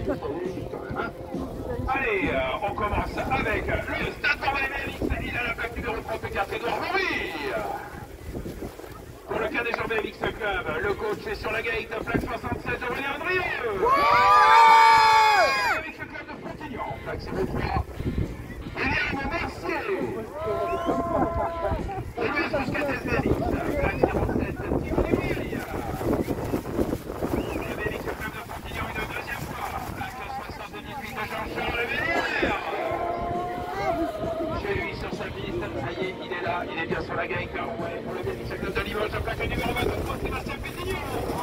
Allez, on commence avec le Stade BMX. Il a la plaque numéro 34, Edouard Louis. Pour le cas des gens BMX Club, le coach est sur la gate, plaque 76, Aurélien Andrieux. BMX Club de Frontignan, plaque 03. William Mercier. Louis Buscatel BMX, plaque 07, Thibaut Léville. Le BMX Club de Frontignan une deuxième fois, plaque 78 de Jean-Charles Vélière. Chez lui sur sa piste, ça y est, il est là, il est bien sur la gate. Ouais, pour le BMX Club de Limoges, plaque numéro 23, Sébastien Pétignon.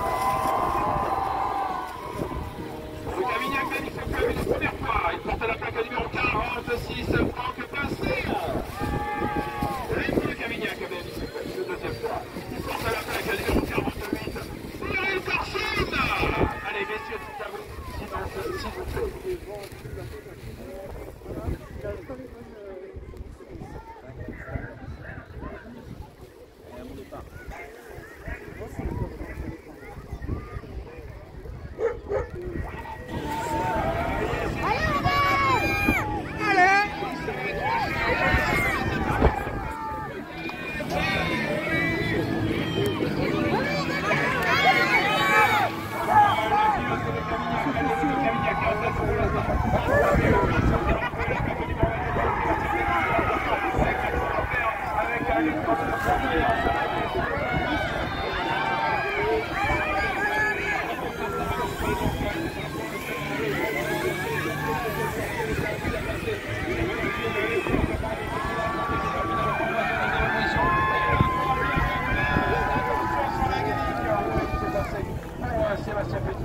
Pour le Cavignac BMX Club une première fois, il porte la plaque numéro 46, Franck Pincé. Et pour le Cavignac BMX Club une deuxième fois, il porte la plaque numéro 48, Cyril Corson. Allez, messieurs, c'est à vous, silence, s'il vous plaît. Sébastien Pétignon.